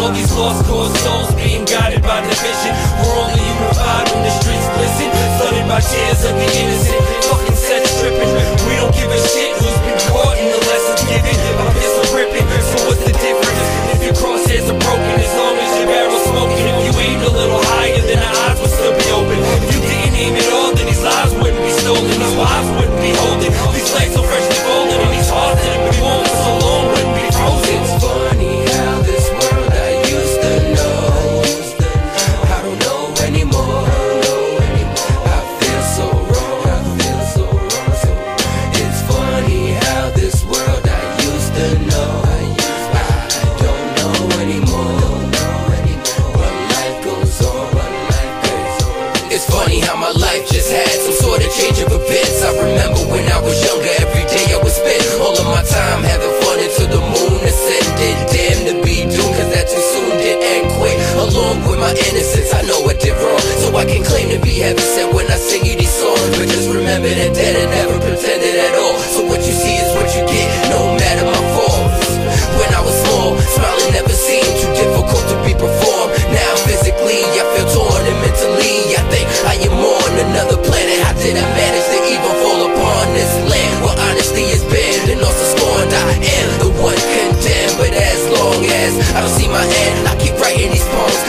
all these lost cause souls being guided by division. We're only unified when the streets glisten, flooded by tears of the innocent. Fucking set stripping, we don't give a shit who's been caught in the lessons given. My pistol ripping, so what's the difference? If your crosshairs are broken, as long as your barrel's smoking. If you aimed a little higher, then our eyes would still be open. If you didn't aim at all, then these lives wouldn't be stolen, these wives wouldn't be holding, these legs so freshly folded, and these hearts that have been warm for so long wouldn't be frozen. It's funny how this world I used to know, I don't know anymore. I feel so wrong. It's funny how this world I used to know, I don't know anymore. But life goes on. It's funny how my life just had some sort of change of events. I remember when I was younger, every day I would spend all of my time having fun until the moon ascended. Damn to be doomed, cause that too soon did end quick. Along with my innocence, I know I did wrong, so I can claim to be heaven sent when I sing you these songs. But just remember that I never pretended at all. So what you see is what you get, no matter my faults. When I was small, smiling never seemed too difficult to be performed. Now physically, I feel torn and mentally I think I am on another planet. How did I manage to even fall upon this land? Well, honesty is banned and also scorned. I am the one condemned, but as long as I don't see my end, I keep writing these poems.